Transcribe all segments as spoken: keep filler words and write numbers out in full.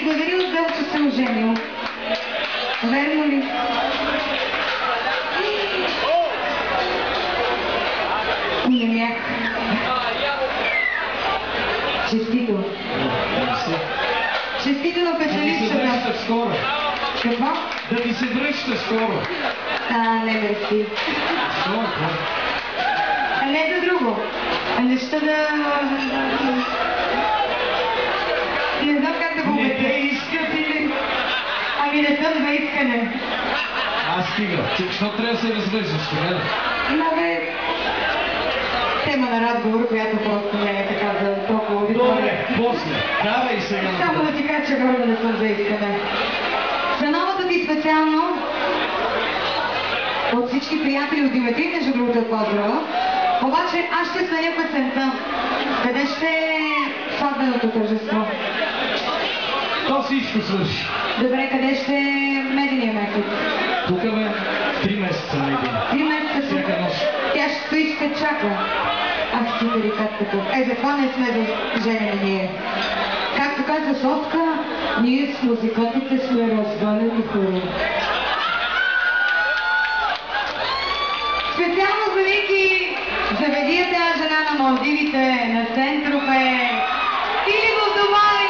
заверил с Дел, че съм женил. Верно ли? Не мях. Честито. Честито на печелившата. Да ти се връща скоро. Какво? Да ти се връща скоро. А, не мерси. Скоро? А не за друго. А нещо да... Не знам как да го Не обясня. те искат или... Ами не съм за искане. Аз стига. Защо трябва да се развеждаш сега? Но бе... Тема на разговор, която просто не е така за толкова аудитория. Добре, после. Давай сега. Само да ти кажа, че горе да не съм за искане. За новата ти специално от всички приятели от Димитри, между другото е поздрава. Обаче аз ще сменя песента. Къде ще е сватбеното тържество? То всичко свърши. Добре, къде ще е медения метод? Тук бе три месеца на един. Три месеца тук. Всяка нощ. Тя ще стои, ще чака. Ах, ти деликатката. Е, затова не сме женени ние. Както каза Софка, ние с музикантите сме развалени хора. Специално за Вики, заведи я тази жена на Малдивите, на Сент-Тропе или в Дубай.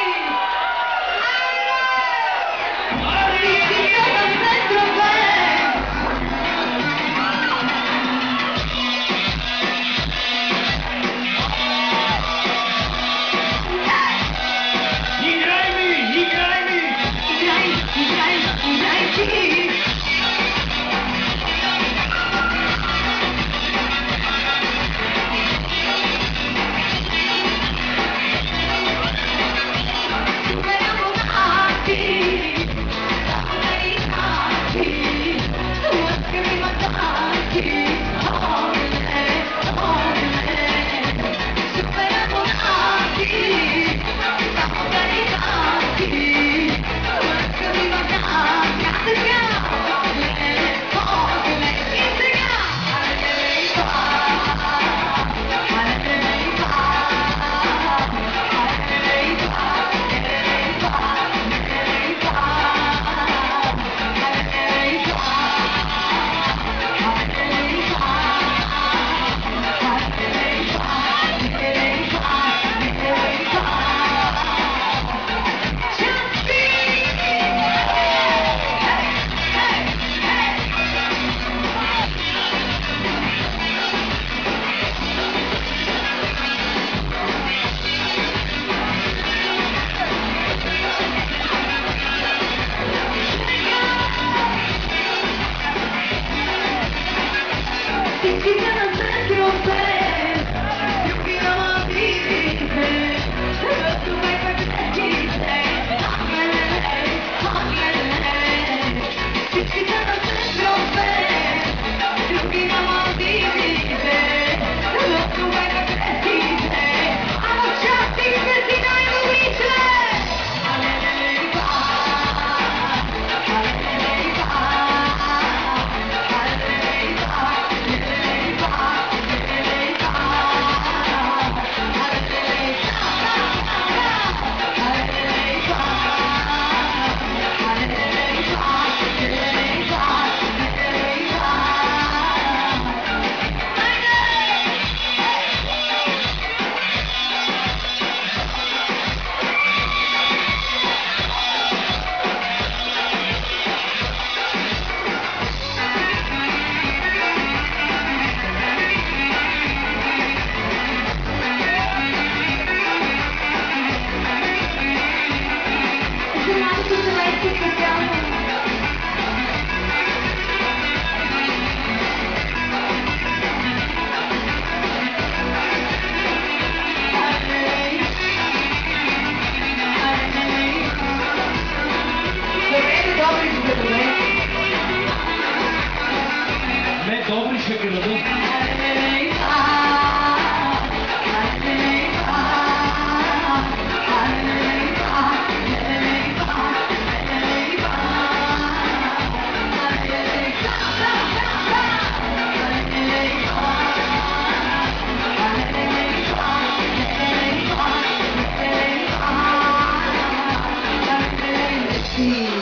И